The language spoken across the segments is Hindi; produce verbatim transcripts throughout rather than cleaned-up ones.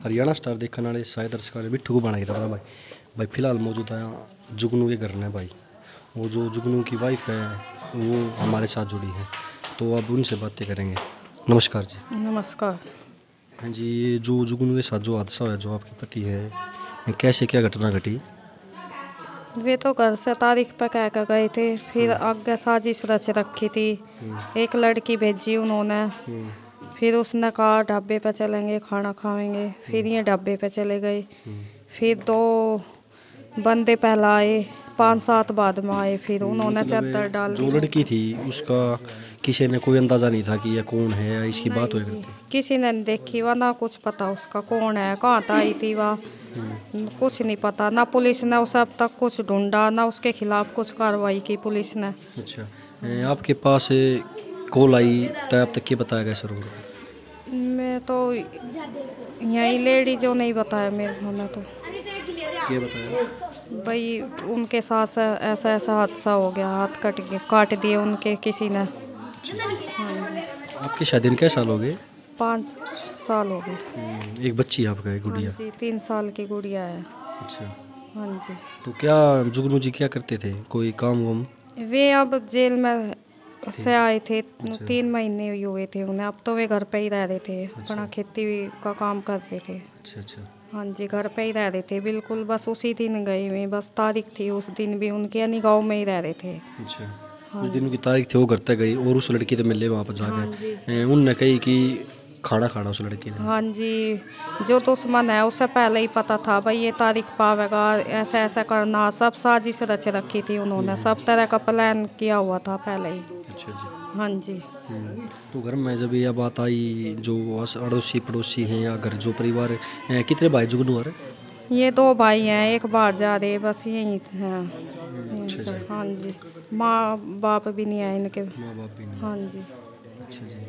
हरियाणा स्टार देखने वाले शायद दर्शकों ने बिट्ठू को बनाई रहा भाई भाई फिलहाल मौजूद है जुगनू के घर में भाई। वो जो जुगनू की वाइफ है वो हमारे साथ जुड़ी है, तो अब उनसे बातें करेंगे। नमस्कार जी। नमस्कार। हाँ जी, ये जो जुगनू के साथ जो हादसा है, जो आपके पति है, कैसे क्या घटना घटी? वे तो घर से तारीख पे कह कर गए थे, फिर आगे साजिश रच रखी थी। एक लड़की भेजी उन्होंने, फिर उसने कहा ढाबे पे चलेंगे खाना खाएंगे, फिर ये ढाबे पे चले गए। फिर दो बंदे पहला आए, पाँच सात बाद में आए, फिर उन्होंने मतलब चादर डाल जो दी। लड़की थी उसका किसी ने कोई अंदाजा नहीं था कि यह कौन है या इसकी बात हो करती? किसी ने नहीं देखी वह, ना कुछ पता उसका कौन है, कहाँ तक आई थी वह, कुछ नहीं पता। ना पुलिस ने उसे अब तक कुछ ढूंढा, ना उसके खिलाफ कुछ कार्रवाई की पुलिस ने। अच्छा, ए, आपके पास कॉल आई तब आप तक क्या बताया गया सर? मैं तो यही लेडी जो नहीं बताया मेरे को ने, तो क्या बताया भाई उनके साथ ऐसा ऐसा हादसा हो गया, हाथ कट गए, काट दिए उनके किसी ने। आपकी शादी में क्या साल हो गए? पाँच साल हो गए। एक बच्ची है आपका, एक गुड़िया? हाँ जी, तीन साल की गुड़िया है। अच्छा, हाँ जी। तो क्या जुगनू जी क्या करते थे, कोई काम वाम? वे अब जेल में से आए थे, तीन महीने ही हुए थे उन्हें। अब तो वे घर पे ही रह रहे थे, अपना खेती का काम करते थे। अच्छा अच्छा। हाँ जी, घर पे ही रह रहे थे बिल्कुल। बस उसी दिन गए हुए, बस तारीख थी उस दिन भी उनके, यानी गाँव में ही रह रहे थे। अच्छा, उस दिन की तारीख थी, वो घर तक गई और उस लड़की तो मिले वहाँ पर हाँ जाकर उनने कही कि खाना खाना उस लड़की ने? हाँ जी, जो दुश्मन है उसे पहले ही पता था भाई ये तारीख पावेगा, ऐसा ऐसा करना, सब साजिश रच रखी थी उन्होंने, सब तरह का प्लान किया हुआ था पहले ही। अच्छा जी। हाँ जी। तो घर में जब यह बात आई, जो अड़ोसी पड़ोसी हैं या घर जो परिवार है, कितने भाई जुगनू है? ये दो भाई हैं, एक बाहर जा रहे, बस यही हैं। अच्छा जी। हाँ जी, माँ बाप भी नहीं है इनके। माँ बाप भी नहीं? हाँ जी। अच्छा जी।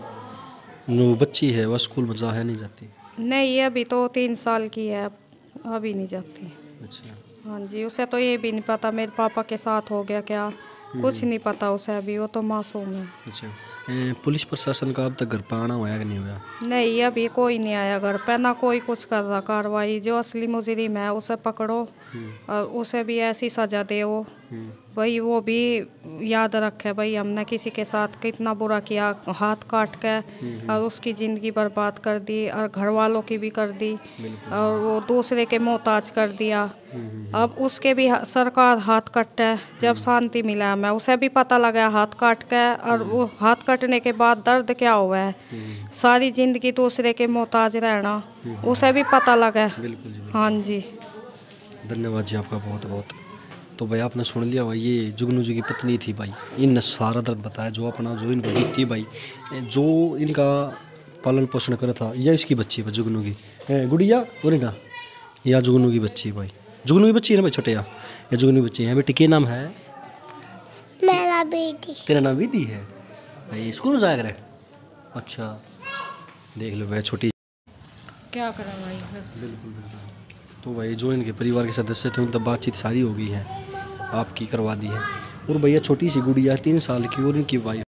जो बच्ची है वह स्कूल में जा है नहीं जाती? नहीं, ये अभी तो तीन साल की है, अभी नहीं जाती। अच्छा। हाँ जी, उसे तो ये भी नहीं पता मेरे पापा के साथ हो गया क्या, कुछ नहीं पता उसे अभी, वो तो मासूम है। अच्छा, ए, पुलिस प्रशासन का अब तक घर पर आना हुआ कि नहीं हुआ? नहीं, अभी कोई नहीं आया घर पे, ना कोई कुछ कर रहा कार्रवाई। जो असली मुजरिम है उसे पकड़ो और उसे भी ऐसी सजा दे वो भाई, वो भी याद रखे भाई हमने किसी के साथ कितना बुरा किया, हाथ काट के और उसकी ज़िंदगी बर्बाद कर दी और घर वालों की भी कर दी और वो दूसरे के मोहताज कर दिया। अब उसके भी सरकार हाथ कटे, जब शांति मिला हमें, उसे भी पता लगा हाथ काट के, और वो हाथ कटने के बाद दर्द क्या हुआ है, सारी ज़िंदगी दूसरे के मोहताज रहना, उसे भी पता लगा। बिल्कुल जी। हाँ जी। धन्यवाद जी आपका बहुत बहुत। तो भाई आपने सुन लिया भाई, ये जुगनू जी की पत्नी थी भाई, इनने सारा दर्द बताया जो अपना, जो इनको बीती भाई, जो इनका पालन पोषण करा था। यह इसकी बच्ची है जुगनू की, ए, गुड़िया और ना, यह जुगनू की बच्ची भाई, जुगनू की बच्ची है ना भाई, छोटे या ये जुगनू की बच्ची है। बेटी के नाम है? मेरा बेटी। तेरा नाम विधि है भाई, स्कूल में जाया करे? अच्छा, देख लो भाई, छोटी क्या करें भाई बस। बिल्कुल बिल्कुल। तो भाई जो इनके परिवार के सदस्य थे उन तब बातचीत सारी हो गई है, आपकी करवा दी है। और भैया छोटी सी गुड़िया तीन साल की और इनकी वाइफ